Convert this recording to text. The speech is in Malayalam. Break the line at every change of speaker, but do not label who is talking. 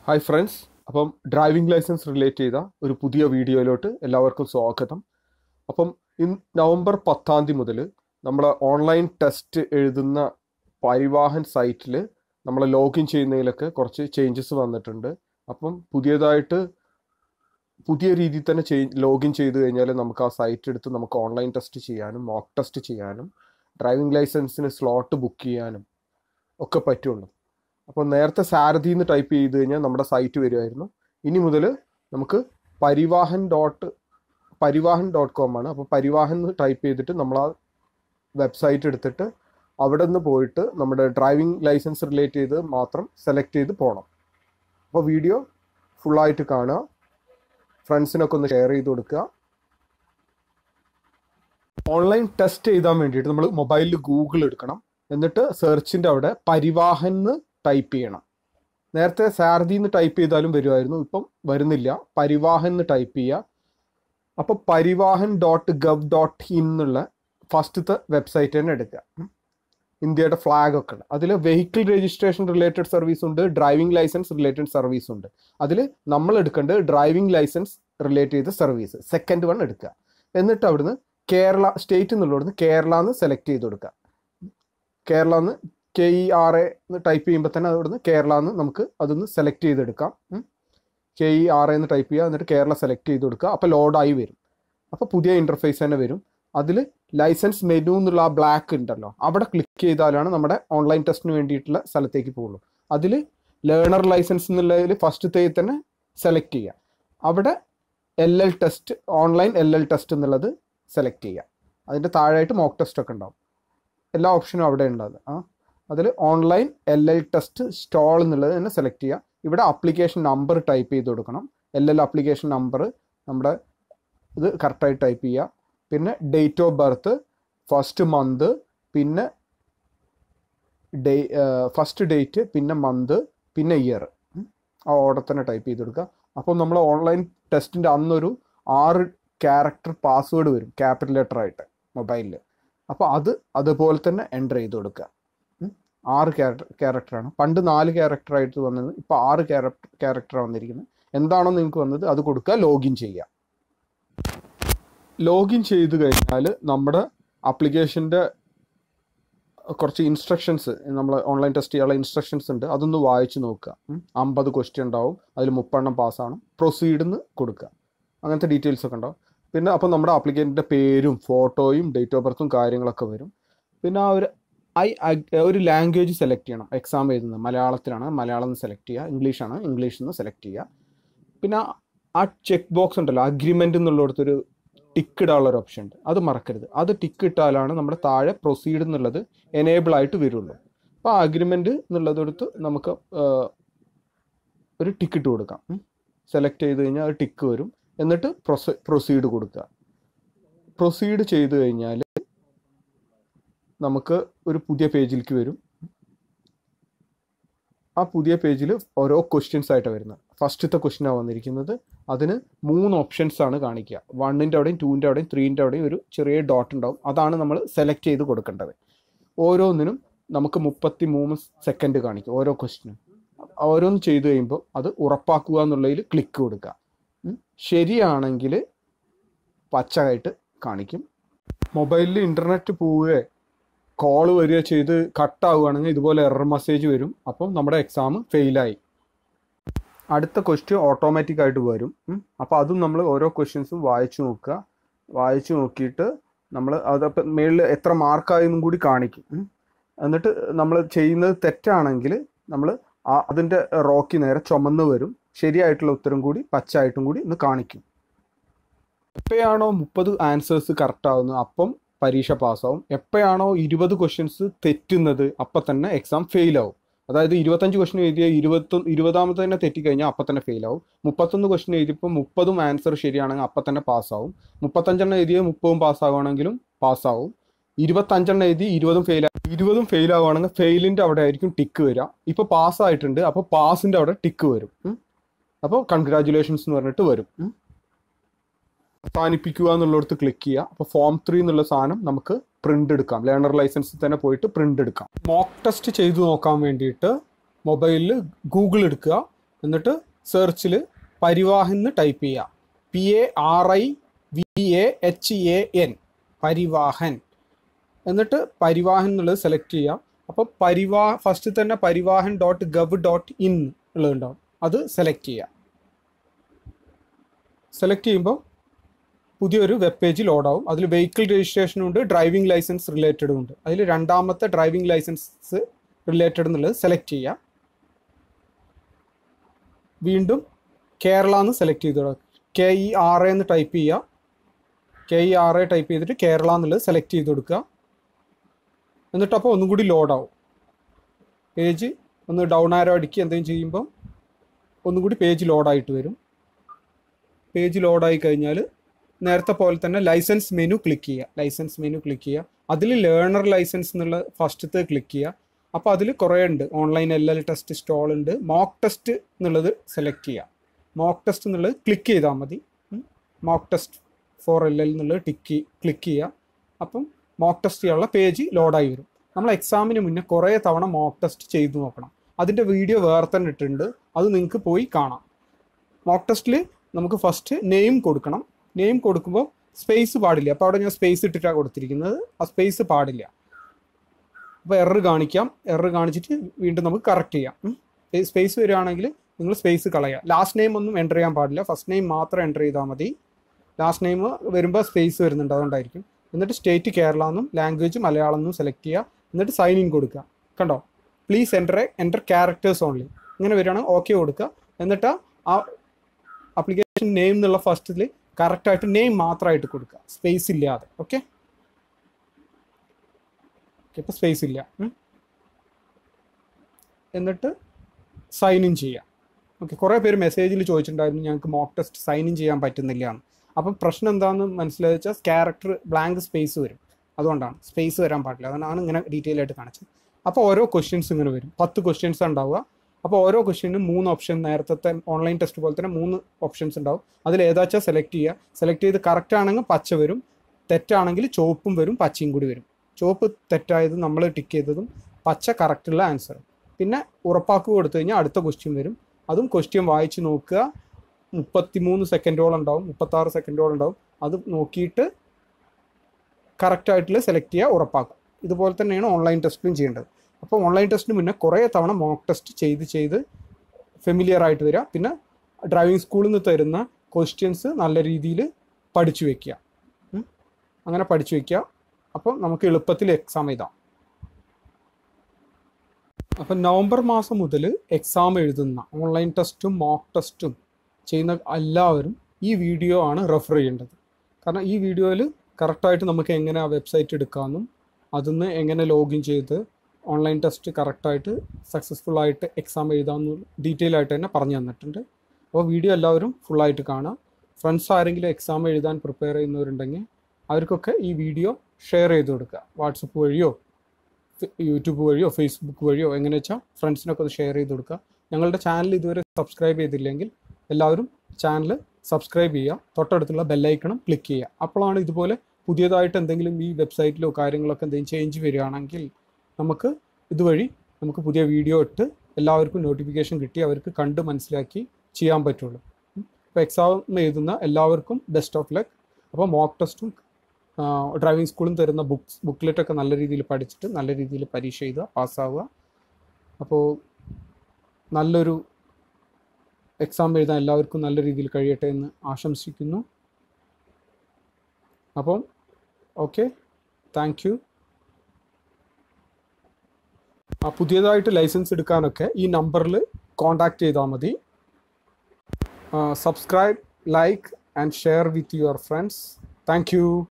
ഹായ് ഫ്രണ്ട്സ്, അപ്പം ഡ്രൈവിംഗ് ലൈസൻസ് റിലേറ്റ് ചെയ്ത ഒരു പുതിയ വീഡിയോയിലോട്ട് എല്ലാവർക്കും സ്വാഗതം. അപ്പം നവംബർ 10 മുതൽ നമ്മൾ ഓൺലൈൻ ടെസ്റ്റ് എഴുതുന്ന പരിവാഹൻ സൈറ്റിൽ നമ്മൾ ലോഗിൻ ചെയ്യുന്നതിലൊക്കെ കുറച്ച് ചേഞ്ചസ് വന്നിട്ടുണ്ട്. അപ്പം പുതിയതായിട്ട് പുതിയ രീതിയിൽ തന്നെ ലോഗിൻ ചെയ്ത് കഴിഞ്ഞാൽ നമുക്ക് ആ സൈറ്റ് എടുത്ത് നമുക്ക് ഓൺലൈൻ ടെസ്റ്റ് ചെയ്യാനും മോക്ക് ടെസ്റ്റ് ചെയ്യാനും ഡ്രൈവിംഗ് ലൈസൻസിന് സ്ലോട്ട് ബുക്ക് ചെയ്യാനും ഒക്കെ പറ്റുള്ളൂ. അപ്പോൾ നേരത്തെ സാരഥി എന്ന് ടൈപ്പ് ചെയ്ത് കഴിഞ്ഞാൽ നമ്മുടെ സൈറ്റ് വരുമായിരുന്നു. ഇനി മുതൽ നമുക്ക് പരിവാഹൻ ഡോട്ട് കോം ആണ്. അപ്പോൾ പരിവാഹൻ എന്ന് ടൈപ്പ് ചെയ്തിട്ട് നമ്മൾ ആ വെബ്സൈറ്റ് എടുത്തിട്ട് അവിടെ നിന്ന് പോയിട്ട് നമ്മുടെ ഡ്രൈവിംഗ് ലൈസൻസ് റിലേറ്റ് ചെയ്ത് മാത്രം സെലക്ട് ചെയ്ത് പോകണം. അപ്പോൾ വീഡിയോ ഫുള്ളായിട്ട് കാണുക, ഫ്രണ്ട്സിനൊക്കെ ഒന്ന് ഷെയർ ചെയ്ത് കൊടുക്കുക. ഓൺലൈൻ ടെസ്റ്റ് എഴുതാൻ വേണ്ടിയിട്ട് നമ്മൾ മൊബൈലിൽ ഗൂഗിൾ എടുക്കണം. എന്നിട്ട് സെർച്ചിൻ്റെ അവിടെ പരിവാഹൻ എന്ന് ടൈപ്പ് ചെയ്യണം. നേരത്തെ സാരഥി എന്ന് ടൈപ്പ് ചെയ്താലും വരുമായിരുന്നു, ഇപ്പം വരുന്നില്ല. പരിവാഹൻ എന്ന് ടൈപ്പ് ചെയ്യുക. അപ്പോൾ parivahan.gov.in എന്നുള്ള ഫസ്റ്റത്തെ വെബ്സൈറ്റ് തന്നെ എടുക്കുക. ഇന്ത്യയുടെ ഫ്ലാഗ് ഒക്കെ ഉണ്ട്. അതിൽ വെഹിക്കിൾ രജിസ്ട്രേഷൻ റിലേറ്റഡ് സർവീസ് ഉണ്ട്, ഡ്രൈവിംഗ് ലൈസൻസ് റിലേറ്റഡ് സർവീസ് ഉണ്ട്. അതിൽ നമ്മൾ എടുക്കേണ്ടത് ഡ്രൈവിംഗ് ലൈസൻസ് റിലേറ്റ് ചെയ്ത സർവീസ് സെക്കൻഡ് വൺ എടുക്കുക. എന്നിട്ട് അവിടുന്ന് കേരള സ്റ്റേറ്റ് എന്നുള്ളവിടുന്ന് കേരള എന്ന് സെലക്ട് ചെയ്ത് കൊടുക്കുക. കേരള എന്ന് KERA എന്ന് ടൈപ്പ് ചെയ്യുമ്പോൾ തന്നെ അവിടുന്ന് കേരള എന്ന് നമുക്ക് അതൊന്ന് സെലക്ട് ചെയ്തെടുക്കാം. KERA എന്ന് ടൈപ്പ് ചെയ്യുക, എന്നിട്ട് കേരള സെലക്ട് ചെയ്ത് കൊടുക്കുക. അപ്പോൾ ലോഡായി വരും. അപ്പോൾ പുതിയ ഇൻ്റർഫേസ് തന്നെ വരും. അതിൽ ലൈസൻസ് മെനു എന്നുള്ള ആ ബ്ലാക്ക് ഉണ്ടല്ലോ, അവിടെ ക്ലിക്ക് ചെയ്താലാണ് നമ്മുടെ ഓൺലൈൻ ടെസ്റ്റിന് വേണ്ടിയിട്ടുള്ള സ്ഥലത്തേക്ക് പോകുള്ളൂ. അതിൽ ലേണർ ലൈസൻസ് എന്നുള്ളതിൽ ഫസ്റ്റത്തെ തന്നെ സെലക്ട് ചെയ്യുക. അവിടെ LL test, online LL test എന്നുള്ളത് സെലക്ട് ചെയ്യുക. അതിൻ്റെ താഴെയായിട്ട് മോക്ക് ടെസ്റ്റ് ഒക്കെ ഉണ്ടാവും. എല്ലാ ഓപ്ഷനും അവിടെ ഉണ്ടാകും. അതിൽ ഓൺലൈൻ LL ടെസ്റ്റ് സ്റ്റോൾ എന്നുള്ളത് തന്നെ സെലക്ട് ചെയ്യുക. ഇവിടെ ആപ്ലിക്കേഷൻ നമ്പർ ടൈപ്പ് ചെയ്ത് കൊടുക്കണം. LL ആപ്ലിക്കേഷൻ നമ്പർ നമ്മുടെ ഇത് കറക്റ്റായിട്ട് ടൈപ്പ് ചെയ്യുക. പിന്നെ date of birth, first month, പിന്നെ ഫസ്റ്റ് ഡേറ്റ്, പിന്നെ മന്ത്, പിന്നെ ഇയർ, ആ ഓർഡർ തന്നെ ടൈപ്പ് ചെയ്ത് കൊടുക്കുക. അപ്പോൾ നമ്മൾ ഓൺലൈൻ ടെസ്റ്റിൻ്റെ അന്നൊരു 6 ക്യാരക്ടർ പാസ്വേഡ് വരും, ക്യാപിറ്റൽ ലെറ്റർ ആയിട്ട് മൊബൈലിൽ. അപ്പോൾ അതുപോലെ തന്നെ എൻ്റർ ചെയ്ത് കൊടുക്കുക. 6 ക്യാരക്ടറാണ്. പണ്ട് 4 ക്യാരക്ടറായിട്ട് വന്നത്, ഇപ്പോൾ 6 ക്യാരക്ടറാണ് വന്നിരിക്കുന്നത്. എന്താണോ നിങ്ങൾക്ക് വന്നത് അത് കൊടുക്കുക, ലോഗിൻ ചെയ്യുക. ലോഗിൻ ചെയ്ത് കഴിഞ്ഞാൽ നമ്മുടെ ആപ്ലിക്കേഷൻ്റെ കുറച്ച് ഇൻസ്ട്രക്ഷൻസ്, നമ്മൾ ഓൺലൈൻ ടെസ്റ്റ് ചെയ്യാനുള്ള ഇൻസ്ട്രക്ഷൻസ് ഉണ്ട്, അതൊന്ന് വായിച്ച് നോക്കുക. 50 ക്വസ്റ്റ്യൻ ഉണ്ടാവും, അതിൽ 30 പാസ്സാണ്. പ്രൊസീഡ് എന്ന് കൊടുക്കുക. അങ്ങനത്തെ ഡീറ്റെയിൽസ് ഒക്കെ ഉണ്ടാവും. പിന്നെ അപ്പോൾ നമ്മുടെ ആപ്ലിക്കൻറ്റിൻ്റെ പേരും ഫോട്ടോയും ഡേറ്റ് ഓഫ് ബർത്തും കാര്യങ്ങളൊക്കെ വരും. പിന്നെ ആ ഒരു ലാംഗ്വേജ് സെലക്ട് ചെയ്യണം. എക്സാം എഴുതുന്നത് മലയാളത്തിലാണ്, മലയാളം എന്ന് സെലക്ട് ചെയ്യുക. ഇംഗ്ലീഷാണ്, ഇംഗ്ലീഷ് എന്ന് സെലക്ട് ചെയ്യുക. പിന്നെ ആ ചെക്ക് ബോക്സ് ഉണ്ടല്ലോ, അഗ്രിമെൻ്റ് എന്നുള്ളിടത്തൊരു ടിക്ക് ഇടാനുള്ളൊരു ഓപ്ഷൻ ഉണ്ട്, അത് മറക്കരുത്. അത് ടിക്ക് ഇട്ടാലാണ് നമ്മുടെ താഴെ പ്രൊസീഡ് എന്നുള്ളത് എനേബിൾ ആയിട്ട് വരുള്ളൂ. അപ്പോൾ ആ അഗ്രിമെൻ്റ് എന്നുള്ളതെടുത്ത് നമുക്ക് ഒരു ടിക്ക് ഇട്ട് കൊടുക്കാം. സെലക്ട് ചെയ്ത് കഴിഞ്ഞാൽ അത് ടിക്ക് വരും. എന്നിട്ട് പ്രൊസീഡ് കൊടുക്കുക. പ്രൊസീഡ് ചെയ്ത് കഴിഞ്ഞാൽ നമുക്ക് ഒരു പുതിയ പേജിലേക്ക് വരും. ആ പുതിയ പേജിൽ ഓരോ ക്വസ്റ്റ്യൻസ് ആയിട്ടാണ് വരുന്നത്. ഫസ്റ്റത്തെ ക്വസ്റ്റ്യനാണ് വന്നിരിക്കുന്നത്. അതിന് 3 ഓപ്ഷൻസ് ആണ് കാണിക്കുക. 1ൻ്റെ അവിടെയും 2ൻ്റെ അവിടെയും 3ൻ്റെ അവിടെയും ഒരു ചെറിയ ഡോട്ട് ഉണ്ടാവും. അതാണ് നമ്മൾ സെലക്ട് ചെയ്ത് കൊടുക്കേണ്ടത്. ഓരോന്നിനും നമുക്ക് 33 സെക്കൻഡ് കാണിക്കും ഓരോ ക്വസ്റ്റ്യനും. ഓരോന്ന് ചെയ്ത് കഴിയുമ്പോൾ അത് ഉറപ്പാക്കുക എന്നുള്ളതിൽ ക്ലിക്ക് കൊടുക്കുക. ശരിയാണെങ്കിൽ പച്ചയായിട്ട് കാണിക്കും. മൊബൈലിൽ ഇൻ്റർനെറ്റ് പോവുകയോ കോൾ വരിക ചെയ്ത് കട്ടാവുകയാണെങ്കിൽ ഇതുപോലെ എറർ മെസ്സേജ് വരും. അപ്പം നമ്മുടെ എക്സാം ഫെയിലായി. അടുത്ത ക്വസ്റ്റ്യൻ ഓട്ടോമാറ്റിക് ആയിട്ട് വരും. അപ്പോൾ അതും നമ്മൾ ഓരോ ക്വസ്റ്റ്യൻസും വായിച്ചു നോക്കുക. വായിച്ചു നോക്കിയിട്ട് നമ്മൾ അതപ്പം മേളിൽ എത്ര മാർക്കായെന്നും കൂടി കാണിക്കും. എന്നിട്ട് നമ്മൾ ചെയ്യുന്നത് തെറ്റാണെങ്കിൽ നമ്മൾ അതിൻ്റെ റോക്കി നേരെ ചുമന്ന് വരും. ശരിയായിട്ടുള്ള ഉത്തരം കൂടി പച്ചയായിട്ടും കൂടി ഒന്ന് കാണിക്കും. എപ്പോഴാണോ 30 ആൻസേഴ്സ് കറക്റ്റ് ആവുന്നത് അപ്പം പരീക്ഷ പാസ്സാവും. എപ്പോഴാണോ 20 ക്വസ്റ്റ്യൻസ് തെറ്റുന്നത് അപ്പം തന്നെ എക്സാം ഫെയിലാവും. അതായത് 25 ക്വസ്റ്റ്യൻ എഴുതിയ 20ാമത്തെ തന്നെ തെറ്റിക്കഴിഞ്ഞാൽ അപ്പം തന്നെ ഫെയിലാവും. 31 ക്വസ്റ്റ്യൻ എഴുതിയപ്പോൾ 30 ആൻസർ ശരിയാണെങ്കിൽ അപ്പം തന്നെ പാസ്സാവും. 35 എഴുതിയ 30 പാസ്സാവുകയാണെങ്കിലും പാസ്സാവും. 25 എഴുതി 20 ഫെയിലാവുകയാണെങ്കിൽ ഫെയിലിൻ്റെ അവിടെ ആയിരിക്കും ടിക്ക് വരിക. ഇപ്പോൾ പാസ്സായിട്ടുണ്ട്, അപ്പോൾ പാസിൻ്റെ അവിടെ ടിക്ക് വരും. അപ്പോൾ കൺഗ്രാജുലേഷൻസ് എന്ന് പറഞ്ഞിട്ട് വരും. അവസാനിപ്പിക്കുക എന്നുള്ളിടത്ത് ക്ലിക്ക് ചെയ്യുക. അപ്പോൾ ഫോം 3 എന്നുള്ള സാധനം നമുക്ക് പ്രിൻ്റ് എടുക്കാം. ലേണർ ലൈസൻസിൽ തന്നെ പോയിട്ട് പ്രിൻ്റ് എടുക്കാം. മോക്ക് ടെസ്റ്റ് ചെയ്ത് നോക്കാൻ വേണ്ടിയിട്ട് മൊബൈലിൽ ഗൂഗിൾ എടുക്കുക.
എന്നിട്ട് സെർച്ചിൽ പരിവാഹൻ എന്ന് ടൈപ്പ് ചെയ്യുക. PARIVAHAN പരിവാഹൻ. എന്നിട്ട് പരിവാഹൻ എന്നുള്ളത് സെലക്ട് ചെയ്യുക. അപ്പോൾ ഫസ്റ്റ് തന്നെ parivahan.gov.in ഉള്ളതുണ്ടാവും, അത് സെലക്ട് ചെയ്യുക. സെലക്ട് ചെയ്യുമ്പോൾ പുതിയൊരു വെബ് പേജ് ലോഡാവും. അതിൽ വെഹിക്കിൾ രജിസ്ട്രേഷനും ഉണ്ട്, ഡ്രൈവിംഗ് ലൈസൻസ് റിലേറ്റഡും ഉണ്ട്. അതിൽ രണ്ടാമത്തെ ഡ്രൈവിംഗ് ലൈസൻസ് റിലേറ്റഡ് എന്നുള്ളത് സെലക്ട് ചെയ്യുക. വീണ്ടും കേരള എന്ന് സെലക്ട് ചെയ്ത് KERA എന്ന് ടൈപ്പ് ചെയ്യുക. KERA ടൈപ്പ് ചെയ്തിട്ട് കേരള എന്നുള്ളത് സെലക്ട് ചെയ്ത് കൊടുക്കുക. എന്നിട്ട് അപ്പോൾ ഒന്നും കൂടി ലോഡാവും. പേജ് ഒന്ന് ഡൗൺ ആരോ അടിക്കുക എന്തെങ്കിലും ചെയ്യുമ്പോൾ ഒന്നും കൂടി പേജ് ലോഡായിട്ട് വരും. പേജ് ലോഡായി കഴിഞ്ഞാൽ നേരത്തെ പോലെ തന്നെ ലൈസൻസ് മെനു ക്ലിക്ക് ചെയ്യുക. അതിൽ ലേണർ ലൈസൻസ് എന്നുള്ള ഫസ്റ്റത്തെ ക്ലിക്ക് ചെയ്യുക. അപ്പോൾ അതിൽ കുറേ ഉണ്ട്. ഓൺലൈൻ LL ടെസ്റ്റ് സ്റ്റോൾ ഉണ്ട്. മോക്ക് ടെസ്റ്റ് എന്നുള്ളത് സെലക്ട് ചെയ്യുക. മോക്ക് ടെസ്റ്റ് എന്നുള്ളത് ക്ലിക്ക് ചെയ്താൽ മതി. മോക്ക് ടെസ്റ്റ് ഫോർ LL എന്നുള്ളത് ക്ലിക്ക് ചെയ്യുക. അപ്പം മോക്ക് ടെസ്റ്റ് ചെയ്യാനുള്ള പേജ് ലോഡായി വരും. നമ്മൾ എക്സാമിന് മുന്നേ കുറേ തവണ മോക്ക് ടെസ്റ്റ് ചെയ്ത് നോക്കണം. അതിൻ്റെ വീഡിയോ വേറെ തന്നെ ഇട്ടിട്ടുണ്ട്, അത് നിങ്ങൾക്ക് പോയി കാണാം. മോക്ക് ടെസ്റ്റിൽ നമുക്ക് ഫസ്റ്റ് നെയിം കൊടുക്കണം. നെയിം കൊടുക്കുമ്പോൾ സ്പേസ് പാടില്ല. അപ്പോൾ അവിടെ ഞാൻ സ്പേസ് ഇട്ടിട്ടാണ് കൊടുത്തിരിക്കുന്നത്, ആ സ്പേസ് പാടില്ല. അപ്പോൾ എറർ കാണിക്കാം. എറർ കാണിച്ചിട്ട് വീണ്ടും നമുക്ക് കറക്റ്റ് ചെയ്യാം. സ്പേസ് വരികയാണെങ്കിൽ നിങ്ങൾ സ്പേസ് കളയുക. ലാസ്റ്റ് നെയിം ഒന്നും എൻ്റർ ചെയ്യാൻ പാടില്ല, ഫസ്റ്റ് നെയിം മാത്രം എൻ്റർ ചെയ്താൽ മതി. ലാസ്റ്റ് നെയിം വരുമ്പോൾ സ്പേസ് വരുന്നുണ്ട്, അതുകൊണ്ടായിരിക്കും. എന്നിട്ട് സ്റ്റേറ്റ് കേരള എന്നും ലാംഗ്വേജ് മലയാളം എന്നും സെലക്ട് ചെയ്യുക. എന്നിട്ട് സൈൻ ഇൻ കൊടുക്കുക. കണ്ടോ, പ്ലീസ് എൻ്റർ ക്യാരക്ടേഴ്സ് ഓൺലി ഇങ്ങനെ വരികയാണെങ്കിൽ ഓക്കെ കൊടുക്കുക. എന്നിട്ട് ആ ആപ്ലിക്കേഷൻ നെയിം എന്നുള്ള ഫസ്റ്റിൽ കറക്റ്റായിട്ട് നെയിം മാത്രമായിട്ട് കൊടുക്കുക, സ്പേസ് ഇല്ലാതെ. ഓക്കെ, ഇപ്പോൾ സ്പേസ് ഇല്ല. എന്നിട്ട് സൈൻ ഇൻ ചെയ്യാം. ഓക്കെ, കുറേ പേര് മെസ്സേജിൽ ചോദിച്ചിട്ടുണ്ടായിരുന്നു ഞങ്ങൾക്ക് മോക്ക് ടെസ്റ്റ് സൈൻ ഇൻ ചെയ്യാൻ പറ്റുന്നില്ല എന്ന്. അപ്പം പ്രശ്നം എന്താണെന്ന് മനസ്സിലായി വെച്ചാൽ ക്യാരക്ടർ ബ്ലാങ്ക് സ്പേസ് വരും, അതുകൊണ്ടാണ് സ്പേസ് വരാൻ പാടില്ല. അതുകൊണ്ടാണ് ഇങ്ങനെ ഡീറ്റെയിൽ ആയിട്ട് കാണിച്ചത്. അപ്പോൾ ഓരോ ക്വസ്റ്റ്യൻസ് ഇങ്ങനെ വരും, 10 ക്വസ്റ്റ്യൻസ് ഉണ്ടാവുക. അപ്പോൾ ഓരോ ക്വസ്റ്റ്യനും 3 ഓപ്ഷൻ, നേരത്തെ ഓൺലൈൻ ടെസ്റ്റ് പോലെ തന്നെ 3 ഓപ്ഷൻസ് ഉണ്ടാവും. അതിൽ ഏതാച്ചാൽ സെലക്ട് ചെയ്യുക. സെലക്ട് ചെയ്ത് കറക്റ്റ് ആണെങ്കിൽ പച്ച വരും, തെറ്റാണെങ്കിൽ ചുവപ്പും വരും, പച്ചയും കൂടി വരും. ചുവപ്പ് തെറ്റായത് നമ്മൾ ടിക്ക് ചെയ്തതും, പച്ച കറക്റ്റുള്ള ആൻസർ. പിന്നെ ഉറപ്പാക്കുക കൊടുത്തു കഴിഞ്ഞാൽ അടുത്ത ക്വസ്റ്റ്യൻ വരും. അതും ക്വസ്റ്റ്യൻ വായിച്ച് നോക്കുക. 33 സെക്കൻഡോളം ഉണ്ടാവും, 36 സെക്കൻഡോളം ഉണ്ടാവും. അത് നോക്കിയിട്ട് കറക്റ്റായിട്ടുള്ള സെലക്ട് ചെയ്യുക, ഉറപ്പാക്കുക. ഇതുപോലെ തന്നെയാണ് ഓൺലൈൻ ടെസ്റ്റിലും ചെയ്യേണ്ടത്. അപ്പോൾ ഓൺലൈൻ ടെസ്റ്റിന് മുന്നേ കുറേ തവണ മോക്ക് ടെസ്റ്റ് ചെയ്ത് ഫെമിലിയർ ആയിട്ട് വരിക. പിന്നെ ഡ്രൈവിംഗ് സ്കൂളിൽ നിന്ന് തരുന്ന ക്വസ്റ്റ്യൻസ് നല്ല രീതിയിൽ പഠിച്ചു വയ്ക്കുക. അങ്ങനെ പഠിച്ചു വയ്ക്കുക. അപ്പം നമുക്ക് എളുപ്പത്തിൽ എക്സാം എഴുതാം. അപ്പം നവംബർ മാസം മുതൽ എക്സാം എഴുതുന്ന ഓൺലൈൻ ടെസ്റ്റും മോക്ക് ടെസ്റ്റും ചെയ്യുന്ന എല്ലാവരും ഈ വീഡിയോ ആണ് റെഫർ ചെയ്യേണ്ടത്. കാരണം ഈ വീഡിയോയിൽ കറക്റ്റായിട്ട് നമുക്ക് എങ്ങനെ ആ വെബ്സൈറ്റ് എടുക്കാമെന്നും അതിന്ന് എങ്ങനെ ലോഗിൻ ചെയ്ത് ഓൺലൈൻ ടെസ്റ്റ് കറക്റ്റായിട്ട് സക്സസ്ഫുള്ളായിട്ട് എക്സാം എഴുതാമെന്നും ഡീറ്റെയിൽ ആയിട്ട് തന്നെ പറഞ്ഞു തന്നിട്ടുണ്ട്. അപ്പോൾ വീഡിയോ എല്ലാവരും ഫുള്ളായിട്ട് കാണാം. ഫ്രണ്ട്സ് ആരെങ്കിലും എക്സാം എഴുതാൻ പ്രിപ്പയർ ചെയ്യുന്നവരുണ്ടെങ്കിൽ അവർക്കൊക്കെ ഈ വീഡിയോ ഷെയർ ചെയ്ത് കൊടുക്കുക. വാട്സപ്പ് വഴിയോ യൂട്യൂബ് വഴിയോ ഫേസ്ബുക്ക് വഴിയോ എങ്ങനെ വെച്ചാൽ ഫ്രണ്ട്സിനൊക്കെ അത് ഷെയർ ചെയ്ത് കൊടുക്കുക. ഞങ്ങളുടെ ചാനൽ ഇതുവരെ സബ്സ്ക്രൈബ് ചെയ്തില്ലെങ്കിൽ എല്ലാവരും ചാനൽ സബ്സ്ക്രൈബ് ചെയ്യുക, തൊട്ടടുത്തുള്ള ബെല്ലൈക്കണം ക്ലിക്ക് ചെയ്യുക. അപ്പോഴാണ് ഇതുപോലെ പുതിയതായിട്ട് എന്തെങ്കിലും ഈ വെബ്സൈറ്റിലോ കാര്യങ്ങളൊക്കെ എന്തെങ്കിലും ചേഞ്ച് വരികയാണെങ്കിൽ നമുക്ക് ഇതുവഴി നമുക്ക് പുതിയ വീഡിയോ ഇട്ട് എല്ലാവർക്കും നോട്ടിഫിക്കേഷൻ കിട്ടി അവർക്ക് കണ്ട് മനസ്സിലാക്കി ചെയ്യാൻ പറ്റുള്ളൂ. അപ്പോൾ എക്സാം എഴുതുന്ന എല്ലാവർക്കും ബെസ്റ്റ് ഓഫ് ലക്ക്. അപ്പോൾ മോക്ക് ടെസ്റ്റും ഡ്രൈവിംഗ് സ്കൂളും തരുന്ന ബുക്ക്ലെറ്റൊക്കെ നല്ല രീതിയിൽ പഠിച്ചിട്ട് നല്ല രീതിയിൽ പരീക്ഷ എഴുതുക, പാസ്സാവുക. അപ്പോൾ നല്ലൊരു എക്സാം എഴുതാൻ എല്ലാവർക്കും നല്ല രീതിയിൽ കഴിയട്ടെ എന്ന് ആശംസിക്കുന്നു. അപ്പം ഓക്കെ, താങ്ക് യു. പുതിയതായിട്ട് ലൈസൻസ് എടുക്കാനൊക്കെ ഈ നമ്പറിൽ കോൺടാക്റ്റ് ചെയ്താൽ മതി. Subscribe, like and share with your friends. Thank U.